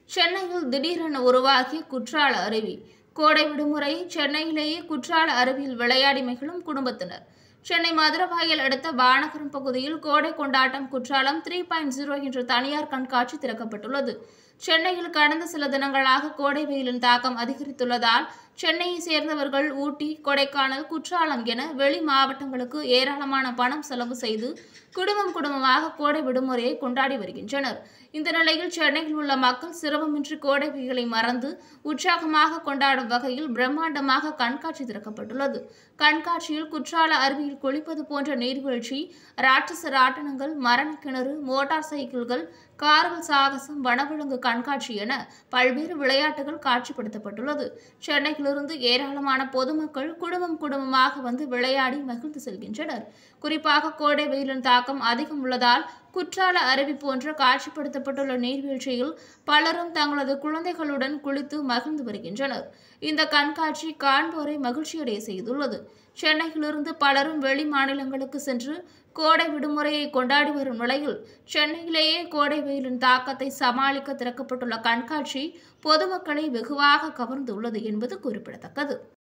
சென்னையில் திடீரென உருவாகிய குற்றால அருவி. கோடை விடுமுறை சென்னையிலேயே குற்றால அருவியில் விளையாடி மகிழும் குடும்பத்தினர். சென்னை மதுரவாயல் அடுத்த வானகரம் பகுதியில் கோடை கொண்டாட்டம் குற்றாலம் 3.0 என்ற தனியார் கண்காட்சி திறக்கப்பட்டுள்ளது. சென்னையில் கடந்த சில தினங்களாக கோடை வெயிலின் தாக்கம் அதிகரித்துள்ளதால் சென்னையை சேர்ந்தவர்கள் ஊட்டி, கொடைக்கானல், குற்றாலம் என வெளி மாவட்டங்களுக்கு ஏராளமான பணம் செலவு செய்து குடும்பமாக கோடை விடுமுறையை கொண்டாடி வருகின்றனர். இந்த நிலையில் சென்னையில் உள்ள மக்கள் சிரமமின்றி கோடை வெயிலை மறந்து உற்சாகமாக கொண்டாடும் வகையில் பிரம்மாண்டமாக கண்காட்சி திறக்கப்பட்டுள்ளது. கண்காட்சியில் குற்றால அருவியில் குளிப்பது போன்ற நீர்வீழ்ச்சி, ராட்சச ராட்டனங்கள், மரண கிணறு, மோட்டார் சைக்கிள்கள், கார்கள் சாகசம், வனவிலங்கு கண்காட்சி என பல்வேறு விளையாட்டுகள் காட்சிப்படுத்தப்பட்டுள்ளது. சென்னையிலிருந்து ஏராளமான பொதுமக்கள் குடும்பமாக வந்து விளையாடி மகிழ்ந்து செல்கின்றனர். குறிப்பாக கோடை வெயிலின் தாக்கம் அதிகம் உள்ளதால் குற்றால அருவி போன்ற காட்சிப்படுத்தப்பட்டுள்ள நீர்வீழ்ச்சியில் பலரும் தங்களது குழந்தைகளுடன் குளித்து மகிழ்ந்து வருகின்றனர். இந்த கண்காட்சி காண்போரை மகிழ்ச்சியடைய செய்துள்ளது. சென்னையிலிருந்து பலரும் வெளி மாநிலங்களுக்கு சென்று கோடை விடுமுறையை கொண்டாடி வரும் நிலையில் சென்னையிலேயே கோடை வெயிலின் தாக்கத்தை சமாளிக்க திறக்கப்பட்டுள்ள கண்காட்சி பொதுமக்களை வெகுவாக கவர்ந்துள்ளது என்பது குறிப்பிடத்தக்கது.